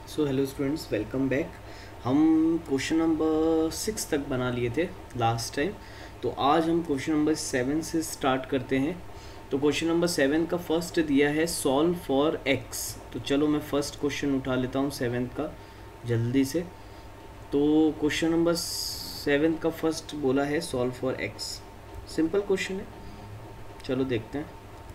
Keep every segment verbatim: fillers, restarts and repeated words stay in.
सो hello students, welcome back. हम question number six तक बना लिए थे लास्ट टाइम, तो आज हम क्वेश्चन नंबर सेवन से स्टार्ट करते हैं। तो क्वेश्चन नंबर सेवन का फर्स्ट दिया है सॉल्व फॉर एक्स। तो चलो मैं फर्स्ट क्वेश्चन उठा लेता हूँ सेवन का जल्दी से। तो क्वेश्चन नंबर सेवन का फर्स्ट बोला है solve for X. Simple question है, चलो देखते हैं।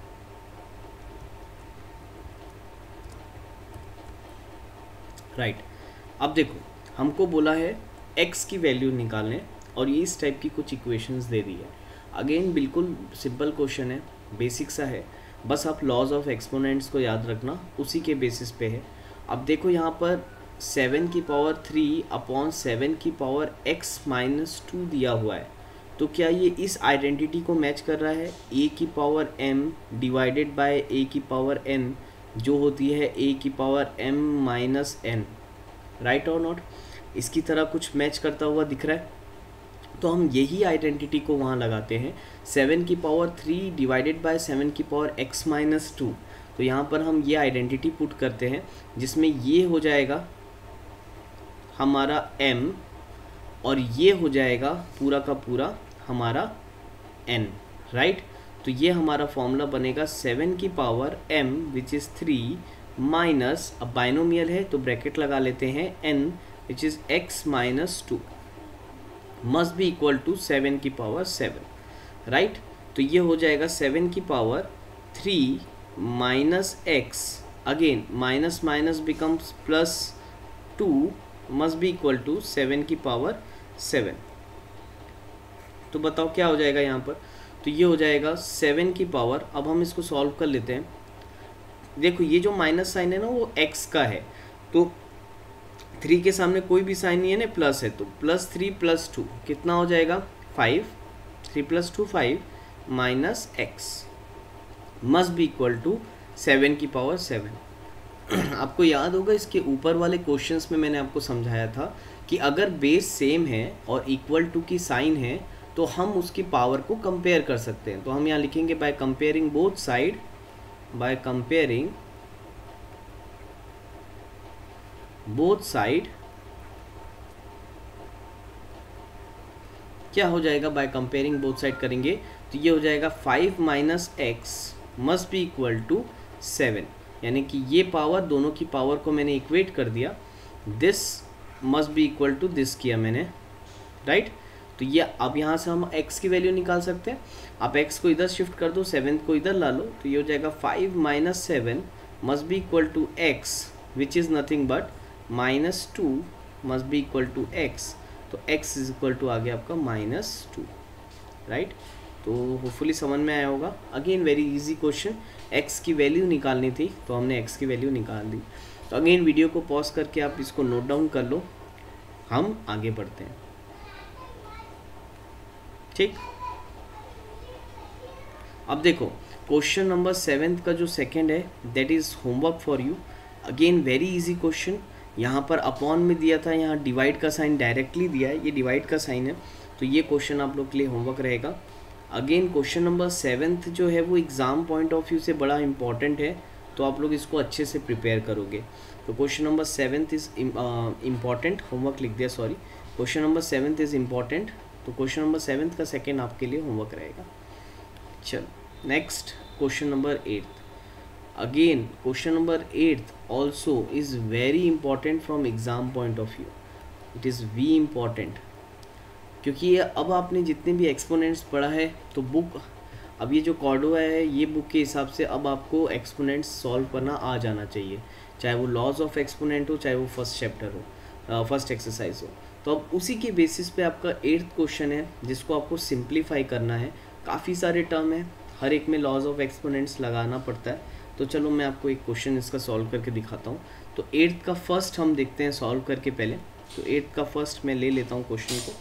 Right right. अब देखो, हमको बोला है x की वैल्यू निकालने और ये इस टाइप की कुछ इक्वेशंस दे दी है। अगेन बिल्कुल सिंपल क्वेश्चन है, बेसिक सा है, बस आप लॉज ऑफ एक्सपोनेंट्स को याद रखना, उसी के बेसिस पे है। अब देखो यहाँ पर सेवन की पावर थ्री अपॉन सेवन की पावर x माइनस टू दिया हुआ है। तो क्या ये इस आइडेंटिटी को मैच कर रहा है? a की power m divided by a की पावर n जो होती है a की power m minus N, right और नॉट? इसकी तरह कुछ मैच करता हुआ दिख रहा है, तो हम यही आइडेंटिटी को वहाँ लगाते हैं। सेवन की power three divided by seven की पावर x माइनस टू, तो यहाँ पर हम ये आइडेंटिटी पुट करते हैं, जिसमें ये हो जाएगा हमारा m और ये हो जाएगा पूरा का पूरा हमारा n, राइट? तो ये हमारा फॉर्मूला बनेगा सेवन की power m which is three minus, अब बाइनोमियल है तो ब्रैकेट लगा लेते हैं, n which is x minus two must be equal to seven की पावर सेवन, राइट? तो ये हो जाएगा सेवन की power three minus x, again minus minus becomes plus two must be equal to seven की पावर सेवन। तो बताओ क्या हो जाएगा यहाँ पर? तो ये हो जाएगा सेवन की पावर, अब हम इसको सॉल्व कर लेते हैं। देखो ये जो माइनस साइन है ना वो x का है, तो थ्री के सामने कोई भी साइन नहीं है ना, प्लस है, तो प्लस थ्री प्लस टू कितना हो जाएगा? Five, three plus two five minus X must be equal to seven की पावर सेवन। आपको याद होगा इसके ऊपर वाले क्वेश्चंस में मैंने आपको समझाया था कि अगर बेस सेम है और इक्वल टू की साइन है तो हम उसकी पावर को कंपेयर कर सकते हैं। तो हम यहाँ लिखेंगे by comparing both side, by comparing both side. क्या हो जाएगा बाय कंपेयरिंग बोथ साइड करेंगे? तो ये हो जाएगा five minus X must be equal to seven, यानी कि ये पावर, दोनों की पावर को मैंने इक्वेट कर दिया, this must be equal to this किया मैंने, राइट? तो ये अब यहाँ से हम x की वैल्यू निकाल सकते हैं। आप x को इधर शिफ्ट कर दो, सेवन को इधर ला लो, तो ये हो जाएगा five minus seven must be equal to X which is nothing but minus two must be equal to X. तो x इज इक्वल टू आ गया आपका माइनस टू, राइट? तो होपफुली समझ में आया होगा। Again very easy question, x की वैल्यू निकालनी थी तो हमने x की वैल्यू निकाल दी। तो अगेन वीडियो को पॉज करके आप इसको नोट डाउन कर लो, हम आगे बढ़ते हैं, ठीक? अब देखो क्वेश्चन नंबर सेवेंथ का जो सेकंड है that is homework for you. Again very easy question, यहाँ पर अपॉन में दिया था, यहाँ डिवाइड का साइन डायरेक्टली दिया है, ये डिवाइड का साइन है, तो ये क्वेश्चन आप लोग के लिए होमवर्क रहेगा। अगेन क्वेश्चन नंबर सेवेंथ जो है वो एग्ज़ाम पॉइंट ऑफ व्यू से बड़ा इंपॉर्टेंट है, तो आप लोग इसको अच्छे से प्रिपेयर करोगे। तो question number seventh is important, homework लिख दिया, sorry, question number seventh is important. तो क्वेश्चन नंबर सेवेंथ का सेकेंड आपके लिए होमवर्क रहेगा। चलो next question number eighth. Again question number eighth also is very important from exam point of view, it is we important, क्योंकि ये अब आपने जितने भी एक्सपोनेंट्स पढ़ा है तो बुक, अब ये जो कॉर्डोवा है ये बुक के हिसाब से अब आपको एक्सपोनेंट्स सॉल्व करना आ जाना चाहिए, चाहे वो लॉज ऑफ एक्सपोनेंट हो, चाहे वो फर्स्ट चैप्टर हो, फर्स्ट एक्सरसाइज हो। तो अब उसी के बेसिस पे आपका एट्थ क्वेश्चन है जिसको आपको सिंप्लीफाई करना है। काफ़ी सारे टर्म है, हर एक में लॉज ऑफ एक्सपोनेंट्स लगाना पड़ता है। तो चलो मैं आपको एक क्वेश्चन इसका सॉल्व करके दिखाता हूँ। तो एट्थ का फर्स्ट हम देखते हैं सॉल्व करके पहले। तो एट्थ का फर्स्ट मैं ले लेता हूँ क्वेश्चन को।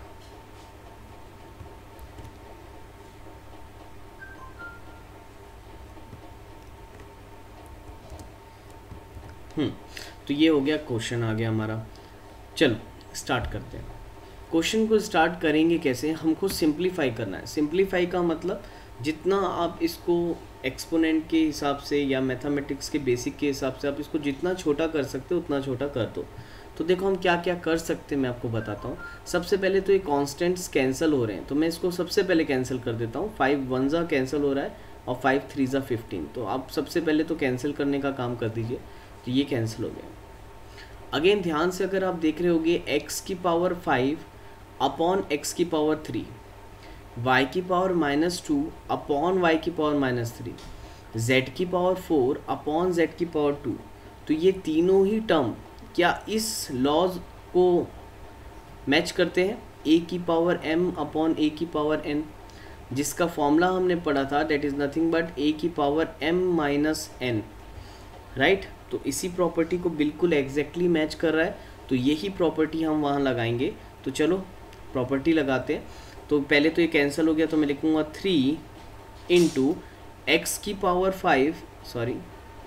हम्म तो ये हो गया, क्वेश्चन आ गया हमारा। चलो स्टार्ट करते हैं। क्वेश्चन को स्टार्ट करेंगे कैसे? हमको सिंप्लीफाई करना है। सिंप्लीफाई का मतलब जितना आप इसको एक्सपोनेंट के हिसाब से या मैथमेटिक्स के बेसिक के हिसाब से आप इसको जितना छोटा कर सकते हो उतना छोटा कर दो। तो देखो हम क्या क्या कर सकते हैं मैं आपको बताता हूँ। सबसे पहले तो ये कॉन्स्टेंट्स कैंसिल हो रहे हैं, तो मैं इसको सबसे पहले कैंसिल कर देता हूँ। फाइव वन ज़ा कैंसिल हो रहा है और फाइव थ्री ज़ा फिफ्टीन, तो आप सबसे पहले तो कैंसिल करने का काम कर दीजिए। तो ये कैंसिल हो गया। अगेन ध्यान से अगर आप देख रहे होगे एक्स की पावर फाइव अपॉन एक्स की पावर थ्री, वाई की power minus two upon Y की पावर माइनस थ्री, जेड की पावर फोर अपॉन जेड की पावर टू, तो ये तीनों ही टर्म क्या इस लॉज को मैच करते हैं? ए की पावर एम अपॉन ए की पावर एन, जिसका फॉर्मूला हमने पढ़ा था that is nothing but A की power M minus N, right. तो इसी प्रॉपर्टी को बिल्कुल एग्जैक्टली मैच कर रहा है, तो यही प्रॉपर्टी हम वहाँ लगाएंगे। तो चलो प्रॉपर्टी लगाते हैं। तो पहले तो ये कैंसिल हो गया, तो मैं लिखूँगा थ्री इंटू एक्स की पावर फाइव सॉरी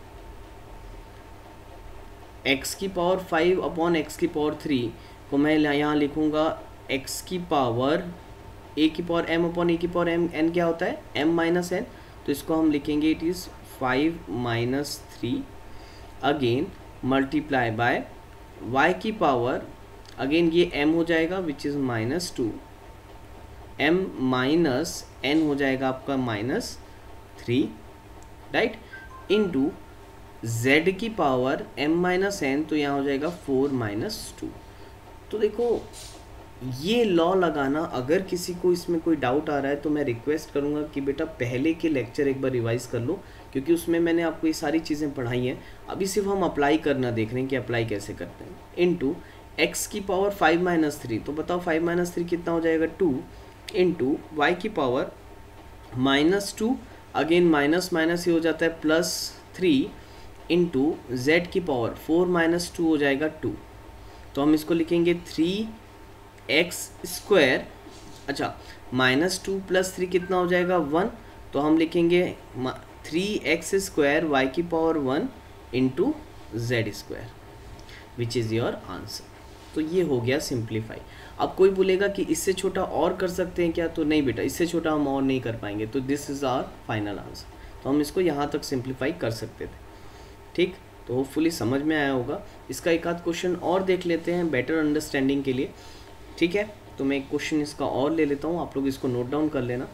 एक्स की पावर फाइव अपॉन एक्स की पावर थ्री को मैं यहाँ लिखूँगा एक्स की पावर ए की पावर एम अपॉन ए की पावर एम, एन क्या होता है? एम माइनस एन, तो इसको हम लिखेंगे it is five minus three again multiply by Y की पावर, अगेन ये m हो जाएगा which is minus two, M minus N हो जाएगा आपका minus three, right, into z की पावर m माइनस एन, तो यहाँ हो जाएगा फोर माइनस टू। तो देखो ये लॉ लगाना, अगर किसी को इसमें कोई डाउट आ रहा है तो मैं रिक्वेस्ट करूँगा कि बेटा पहले के लेक्चर एक बार रिवाइज कर लो, क्योंकि उसमें मैंने आपको ये सारी चीज़ें पढ़ाई हैं। अभी सिर्फ हम अप्लाई करना देख रहे हैं कि अप्लाई कैसे करते हैं। इनटू एक्स की पावर फाइव माइनस थ्री, तो बताओ फाइव माइनस थ्री कितना हो जाएगा? टू, इंटू वाई की power minus two, again minus minus ये हो जाता है प्लस थ्री, इंटू जेड की पावर फोर माइनस टू हो जाएगा टू। तो हम इसको लिखेंगे थ्री एक्स स्क्वायर, अच्छा माइनस टू प्लस थ्री कितना हो जाएगा? वन, तो हम लिखेंगे थ्री एक्स स्क्वायर वाई की power one into Z square which is your answer. तो ये हो गया सिंप्लीफाई। अब कोई बोलेगा कि इससे छोटा और कर सकते हैं क्या? तो नहीं बेटा, इससे छोटा हम और नहीं कर पाएंगे, तो this is our final answer. तो हम इसको यहाँ तक सिंप्लीफाई कर सकते थे, ठीक। तो होपफुली समझ में आया होगा। इसका एक आध क्वेश्चन और देख लेते हैं बेटर अंडरस्टैंडिंग के लिए, ठीक है। तो मैं एक क्वेश्चन इसका और ले लेता हूँ, आप लोग इसको नोट डाउन कर लेना।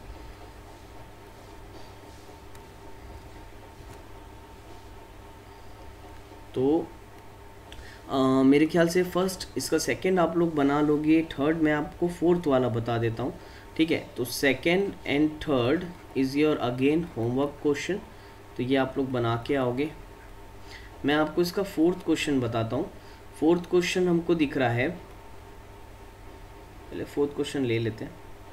तो आ, मेरे ख्याल से फर्स्ट इसका सेकंड आप लोग बना लोगे, थर्ड मैं आपको फोर्थ वाला बता देता हूँ, ठीक है। तो second and third is your again homework question, तो ये आप लोग बना के आओगे। मैं आपको इसका फोर्थ क्वेश्चन बताता हूँ। फोर्थ क्वेश्चन हमको दिख रहा है, पहले फोर्थ क्वेश्चन ले लेते हैं।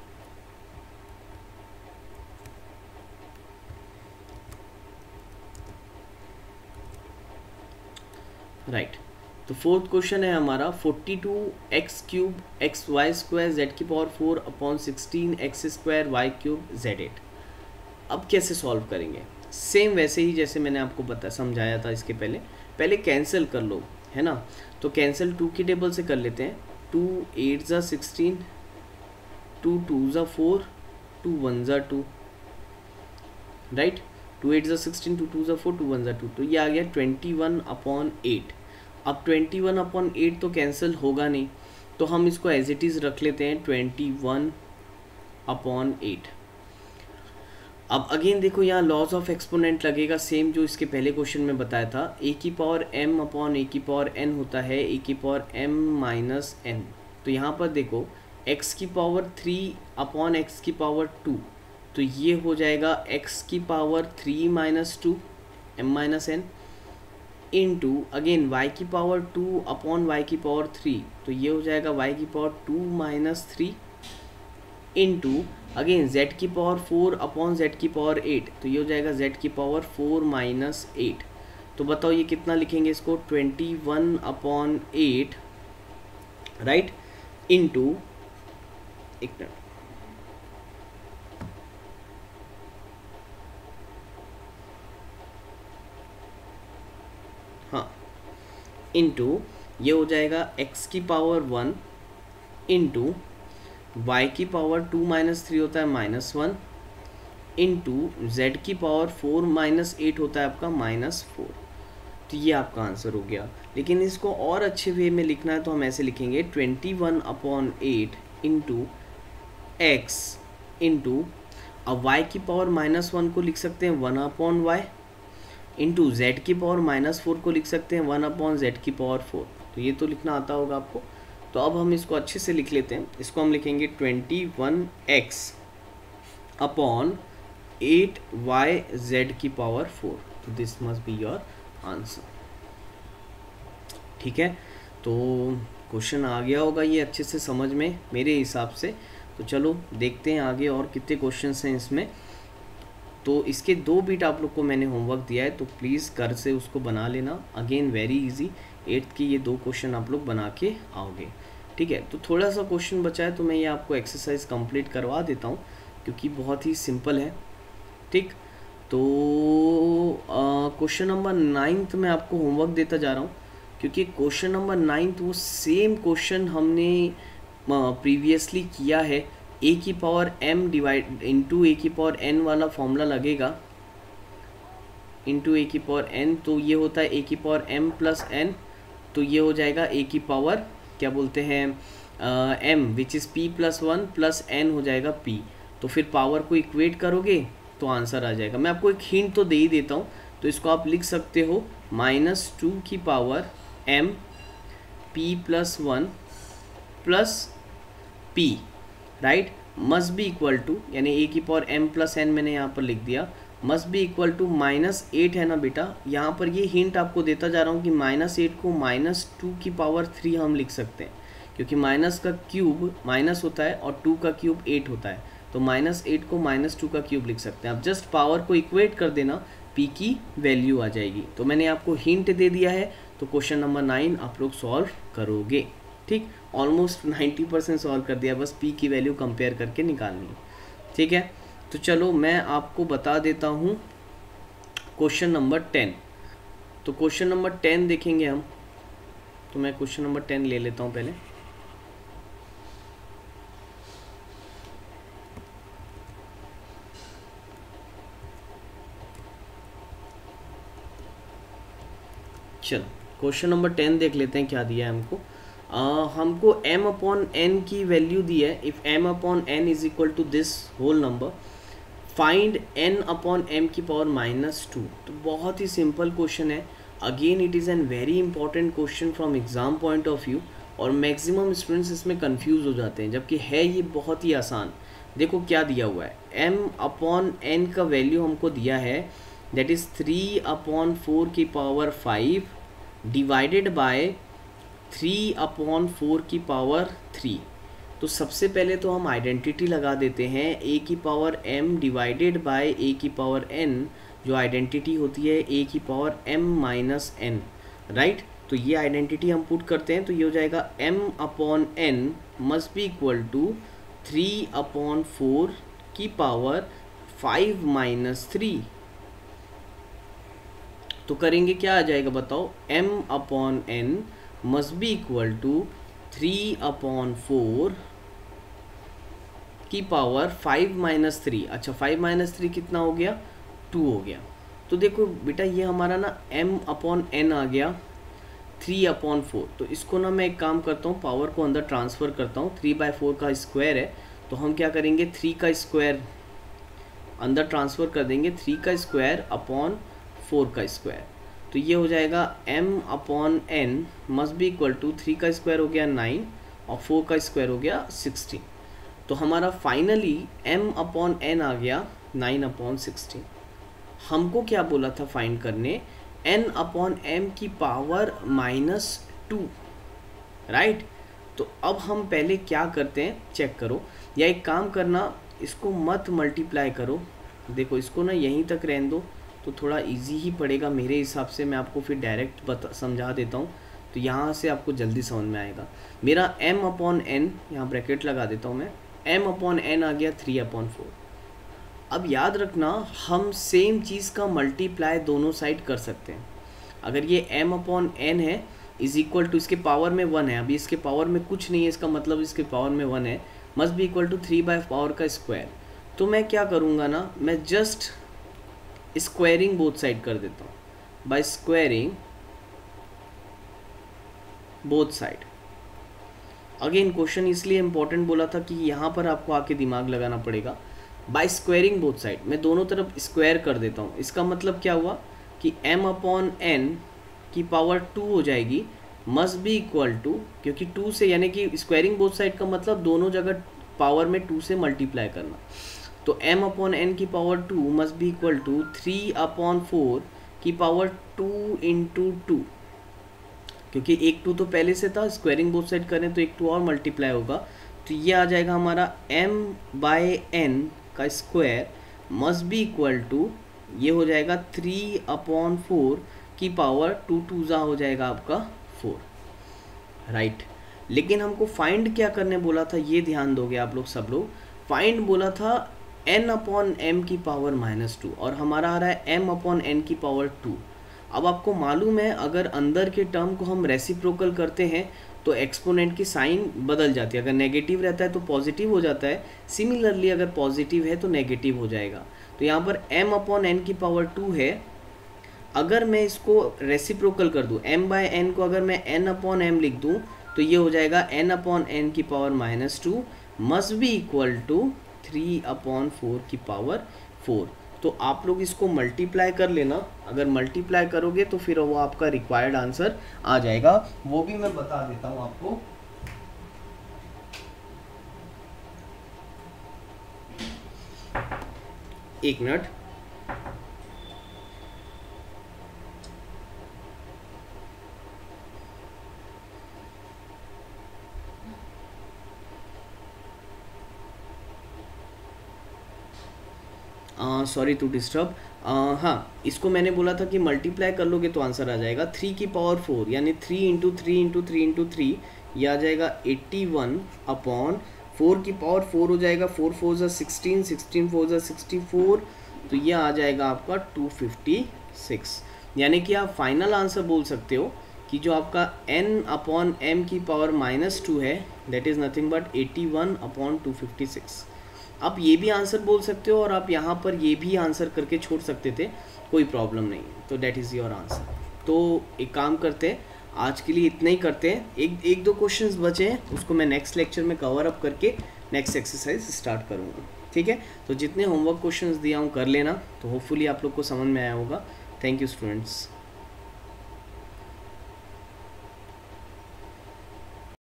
Right right. तो फोर्थ क्वेश्चन है हमारा forty two X cube X Y square Z की power four upon sixteen X square Y cube Z eight. अब कैसे सॉल्व करेंगे? सेम वैसे ही जैसे मैंने आपको बता समझाया था इसके पहले। पहले कैंसिल कर लो, है ना। तो कैंसिल टू की टेबल से कर लेते हैं। टू एट ज़ा सिक्सटीन, टू टू ज़ा फोर, टू वन ज़ा टू, राइट। टू एट ज़ा सिक्सटीन, टू टू ज़ा फोर, टू वन ज़ा टू, तो ये आ गया ट्वेंटी वन अपॉन एट। अब ट्वेंटी वन अपॉन एट तो कैंसिल होगा नहीं, तो हम इसको एज इट इज़ रख लेते हैं ट्वेंटी वन अपॉन एट। अब अगेन देखो यहाँ लॉज ऑफ एक्सपोनेंट लगेगा, सेम जो इसके पहले क्वेश्चन में बताया था। ए की पावर एम अपॉन ए की पावर एन होता है ए की पावर एम माइनस एन। तो यहाँ पर देखो एक्स की पावर थ्री अपॉन एक्स की पावर टू, तो ये हो जाएगा एक्स की power three minus two M minus N, into again Y की पावर टू अपॉन वाई की पावर थ्री, तो ये हो जाएगा वाई की power two minus three, into again Z की पावर फोर अपॉन जेड की पावर एट, तो ये हो जाएगा जेड की पावर फोर माइनस एट। तो बताओ ये कितना लिखेंगे इसको? Twenty one upon eight, right, into एक मिनट, हाँ, इंटू ये हो जाएगा एक्स की पावर वन इंटू वाई की पावर टू माइनस थ्री होता है माइनस वन, इंटू जेड की पावर फोर माइनस एट होता है आपका माइनस फोर। तो ये आपका आंसर हो गया। लेकिन इसको और अच्छे वे में लिखना है तो हम ऐसे लिखेंगे twenty one upon eight into X into, अब वाई की पावर माइनस वन को लिख सकते हैं one upon Y, into Z की पावर माइनस फोर को लिख सकते हैं वन अपॉन जेड की पावर फोर। तो ये तो लिखना आता होगा आपको। तो अब हम इसको अच्छे से लिख लेते हैं। इसको हम लिखेंगे twenty one X upon eight Y Z की पावर फोर। तो this must be your answer. ठीक है, तो क्वेश्चन आ गया होगा ये अच्छे से समझ में मेरे हिसाब से। तो चलो देखते हैं आगे और कितने क्वेश्चंस हैं इसमें। तो इसके दो बीट आप लोग को मैंने होमवर्क दिया है, तो प्लीज़ घर से उसको बना लेना। अगेन वेरी इजी, एट्थ की ये दो क्वेश्चन आप लोग बना के आओगे। ठीक है, तो थोड़ा सा क्वेश्चन बचा है तो मैं ये आपको एक्सरसाइज कंप्लीट करवा देता हूँ क्योंकि बहुत ही सिंपल है। ठीक, तो क्वेश्चन नंबर नाइन्थ में आपको होमवर्क देता जा रहा हूँ क्योंकि क्वेश्चन नंबर नाइन्थ वो सेम क्वेश्चन हमने प्रीवियसली किया है। ए की power M divide into A की पावर एन वाला फॉर्मूला लगेगा, इंटू ए की पावर एन, तो ये होता है ए की पावर एम प्लस एन। तो ये हो जाएगा ए की पावर क्या बोलते हैं M which is P plus one plus N हो जाएगा पी। तो फिर पावर को इक्वेट करोगे तो आंसर आ जाएगा। मैं आपको एक हिंट तो दे ही देता हूँ, तो इसको आप लिख सकते हो माइनस टू की power M P plus one plus P, right, must be equal to, यानी ए की पावर एम प्लस एन मैंने यहाँ पर लिख दिया, must be equal to minus eight है ना बेटा। यहाँ पर ये हिंट आपको देता जा रहा हूँ कि माइनस एट को माइनस टू की पावर थ्री हम लिख सकते हैं क्योंकि माइनस का क्यूब माइनस होता है और टू का क्यूब एट होता है। तो माइनस एट को माइनस टू का क्यूब लिख सकते हैं। आप जस्ट पावर को इक्वेट कर देना, पी की वैल्यू आ जाएगी। तो मैंने आपको हिंट दे दिया है, तो क्वेश्चन नंबर नाइन आप लोग सॉल्व करोगे। ठीक, ऑलमोस्ट नाइन्टी परसेंट सॉल्व कर दिया, बस पी की वैल्यू कंपेयर करके निकालनी है। ठीक है, तो चलो मैं आपको बता देता हूँ क्वेश्चन नंबर टेन। तो क्वेश्चन नंबर टेन देखेंगे हम। तो मैं क्वेश्चन नंबर टेन ले लेता हूँ पहले। चलो क्वेश्चन नंबर टेन देख लेते हैं क्या दिया है हमको। uh, हमको m अपॉन एन की वैल्यू दी है। If m upon N is equal to this whole number, find n upon m की पावर माइनस टू। तो बहुत ही सिंपल क्वेश्चन है। Again it is an very important question from exam point of view, और maximum students इसमें confuse हो जाते हैं, जबकि है ये बहुत ही आसान। देखो क्या दिया हुआ है, m अपॉन एन का वैल्यू हमको दिया है, that is three upon four की power five divided by three upon four की पावर थ्री। तो सबसे पहले तो हम आइडेंटिटी लगा देते हैं, a की power m divided by a की पावर n, जो आइडेंटिटी होती है a की power m minus n, right. तो ये आइडेंटिटी हम पुट करते हैं, तो ये हो जाएगा m upon n must be equal to three upon four की पावर फाइव माइनस थ्री। तो करेंगे क्या आ जाएगा बताओ, m upon n must be equal to three upon four की पावर फाइव माइनस थ्री। अच्छा, फाइव माइनस थ्री कितना हो गया, टू हो गया। तो देखो बेटा ये हमारा ना m अपॉन n आ गया थ्री अपॉन फोर। तो इसको ना मैं एक काम करता हूँ, पावर को अंदर ट्रांसफ़र करता हूँ। थ्री बाई फोर का स्क्वायर है, तो हम क्या करेंगे, थ्री का स्क्वायर अंदर ट्रांसफ़र कर देंगे, थ्री का स्क्वायर अपॉन फोर का स्क्वायर। तो ये हो जाएगा m upon n must be equal to three का स्क्वायर हो गया नाइन और फोर का स्क्वायर हो गया सिक्सटीन। तो हमारा फाइनली m अपॉन n आ गया नाइन अपॉन सिक्सटीन। हमको क्या बोला था फाइंड करने, n अपॉन m की पावर माइनस टू, राइट। तो अब हम पहले क्या करते हैं चेक करो, या एक काम करना, इसको मत मल्टीप्लाई करो। देखो इसको ना यहीं तक रहने दो, तो थोड़ा इजी ही पड़ेगा मेरे हिसाब से। मैं आपको फिर डायरेक्ट बता समझा देता हूँ, तो यहाँ से आपको जल्दी समझ में आएगा। मेरा m अपॉन एन, यहाँ ब्रैकेट लगा देता हूँ मैं, m अपॉन एन आ गया थ्री अपॉन फोर। अब याद रखना, हम सेम चीज़ का मल्टीप्लाई दोनों साइड कर सकते हैं। अगर ये m अपॉन एन है इज इक्वल टू, इसके पावर में वन है, अभी इसके पावर में कुछ नहीं है, इसका मतलब इसके पावर में वन है, must be equal to three by power का स्क्वायर। तो मैं क्या करूँगा ना, मैं जस्ट स्क्वायरिंग बोथ साइड कर देता हूँ, by squaring both side. Again question इसलिए इंपॉर्टेंट बोला था कि यहाँ पर आपको आके दिमाग लगाना पड़ेगा। बाय स्क्वायरिंग बोथ साइड, मैं दोनों तरफ स्क्वायर कर देता हूँ। इसका मतलब क्या हुआ कि m अपॉन एन की पावर टू हो जाएगी, मस्ट बी इक्वल टू, क्योंकि टू से यानी कि स्क्वायरिंग बोथ साइड का मतलब दोनों जगह पावर में टू से मल्टीप्लाई करना, तो m अपॉन एन की power two must be equal to three upon four की पावर टू इंटू टू, क्योंकि एक टू तो पहले से था, स्क्वायरिंग बोथ साइड करें तो एक टू और मल्टीप्लाई होगा, तो ये आ जाएगा हमारा m बाय एन का square must be equal to, ये हो जाएगा थ्री अपॉन फोर की पावर टू टू ज़ा हो जाएगा आपका फोर, राइट। लेकिन हमको फाइंड क्या करने बोला था, ये ध्यान दोगे आप लोग सब लोग। फाइंड बोला था n अपॉन एम की पावर माइनस टू, और हमारा आ रहा है m अपॉन एन की पावर टू। अब आपको मालूम है अगर अंदर के टर्म को हम रेसिप्रोकल करते हैं तो एक्सपोनेंट की साइन बदल जाती है, अगर नेगेटिव रहता है तो पॉजिटिव हो जाता है, सिमिलरली अगर पॉजिटिव है तो नेगेटिव हो जाएगा। तो यहाँ पर m अपॉन एन की पावर टू है, अगर मैं इसको रेसिप्रोकल कर दूँ m बाय एन को, अगर मैं n अपॉन एम लिख दूँ तो ये हो जाएगा n अपॉन एन की power minus two must be equal to three upon four की पावर फोर। तो आप लोग इसको मल्टीप्लाई कर लेना, अगर मल्टीप्लाई करोगे तो फिर वो आपका रिक्वायर्ड आंसर आ जाएगा, वो भी मैं बता देता हूँ आपको। एक मिनट, सॉरी टू डिस्टर्ब। हाँ, इसको मैंने बोला था कि मल्टीप्लाई कर लोगे तो आंसर आ जाएगा थ्री की पावर फोर, यानी three into three into three into three, ये आ जाएगा एट्टी वन अपॉन फोर की पावर फोर हो जाएगा, फोर फोर ज़ा सिक्सटीन, सिक्सटीन फोर ज़ा सिक्सटी फोर, तो ये आ जाएगा आपका टू फिफ्टी सिक्स। यानी कि आप फाइनल आंसर बोल सकते हो कि जो आपका n अपॉन एम की पावर माइनस टू है that is nothing but eighty one upon two fifty six. आप ये भी आंसर बोल सकते हो और आप यहाँ पर ये भी आंसर करके छोड़ सकते थे, कोई प्रॉब्लम नहीं, तो डैट इज़ योर आंसर। तो एक काम करते हैं, आज के लिए इतना ही करते हैं, एक एक दो क्वेश्चंस बचे हैं उसको मैं नेक्स्ट लेक्चर में कवर अप करके नेक्स्ट एक्सरसाइज स्टार्ट करूँगा, ठीक है। तो जितने होमवर्क क्वेश्चंस दिया हूँ कर लेना, तो होपफुली आप लोग को समझ में आया होगा। Thank you students.